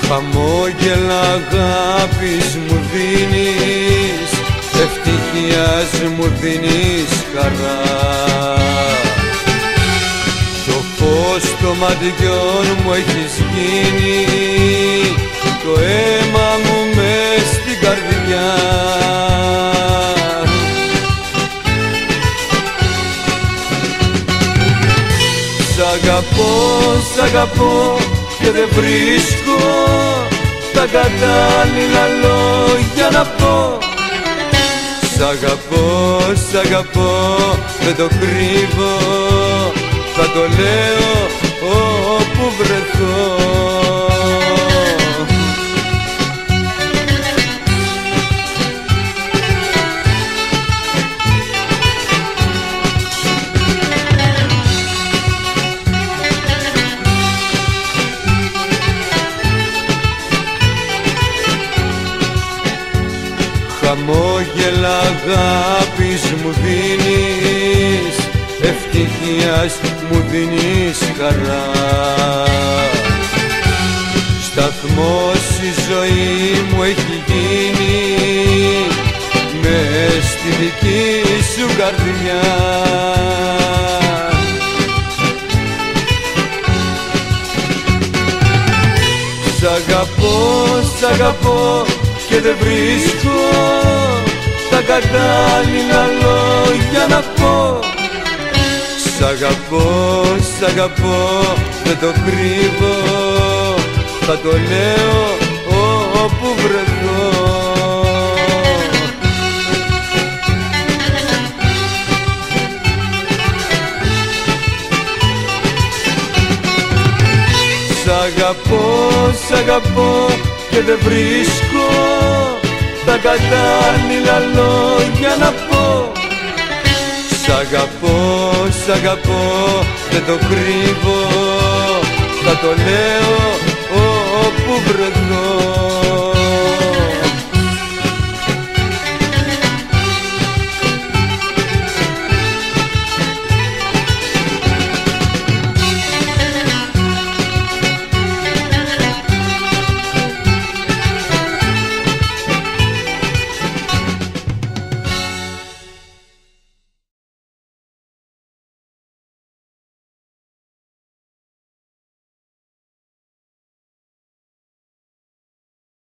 Χαμόγελα αγάπης μου δίνεις, ευτυχίας μου δίνεις χαρά. Το φως των ματιών μου έχεις γίνει, το αίμα μου μες στην καρδιά. Σ' αγαπώ και δεν βρίσκω τα κατάλληλα λόγια να πω. Σ' αγαπώ, δεν το κρύβω, θα το λέω όπου βρεθώ. Χαμόγελα αγάπης μου δίνεις, ευτυχίας μου δίνεις χαρά. Σταθμός η ζωή μου έχει γίνει, μες στη δική σου καρδιά. Σ' αγαπώ και δεν βρίσκω τα κατάλληλα λόγια να πω. Σ' αγαπώ, δεν το κρύβω, θα το λέω όπου βρεθώ. Σ' αγαπώ και δεν βρίσκω τα κατάλληλα λόγια να πω. Σ' αγαπώ, δεν το κρύβω, θα το λέω όπου βρεθώ.